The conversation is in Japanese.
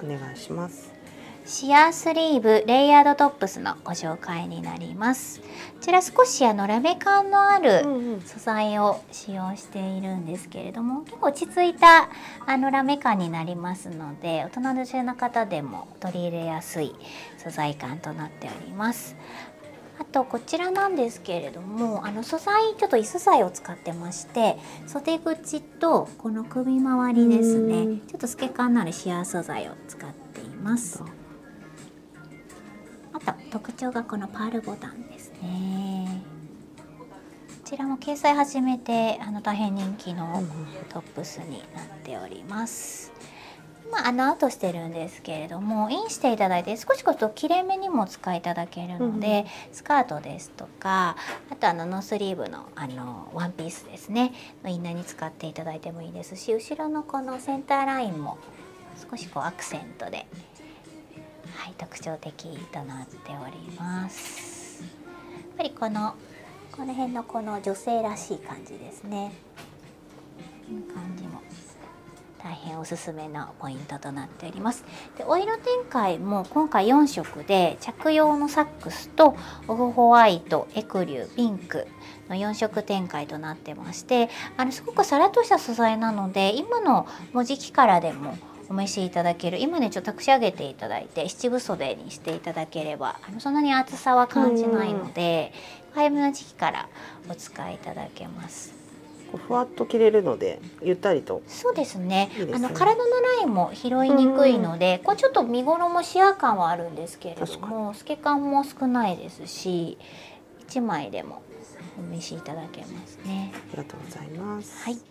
お願いします。 シアースリーブレイヤードトップスのご紹介になります。こちら少しラメ感のある素材を使用しているんですけれども、結構落ち着いたラメ感になりますので、大人の女性の方でも取り入れやすい素材感となっております。あとこちらなんですけれども、素材ちょっと椅子材を使ってまして、袖口とこの首周りですね、ちょっと透け感のあるシアー素材を使っています。あと特徴がこのパールボタンですね。こちらも掲載始めて大変人気のトップスになっております。今アウトしてるんですけれども、インしていただいて少し切れ目にも使いいただけるので、スカートですとか、あとノースリーブのワンピースですねのインナーに使っていただいてもいいですし、後ろのこのセンターラインも少しアクセントで、はい、特徴的となっております。やっぱりこの辺のこの女性らしい感じですね。この感じも大変おすすめのポイントとなっております。で、お色展開も今回4色で、着用のサックスとオフホワイト、エクリュー、ピンクの4色展開となってまして、すごくさらっとした素材なので、今のもう時期からでもお召しいただける。今ねちょっと託し上げていただいて七分袖にしていただければそんなに厚さは感じないので、早めの時期からお使いいただけます。 ふわっと着れるのでゆったりと。 そうですね。 いいですね。 体のラインも拾いにくいので、ちょっと身衣シア感はあるんですけれども、透け感も少ないですし、1枚でもお召しいただけますね。 ありがとうございます。 はい。